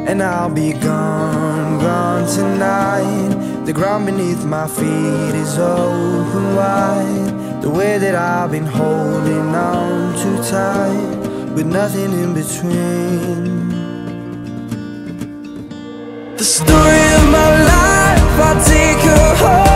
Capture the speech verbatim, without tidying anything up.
and I'll be gone, gone tonight. The ground beneath my feet is open wide. The way that I've been holding on too tight, with nothing in between. The story of my life, I'll take her home.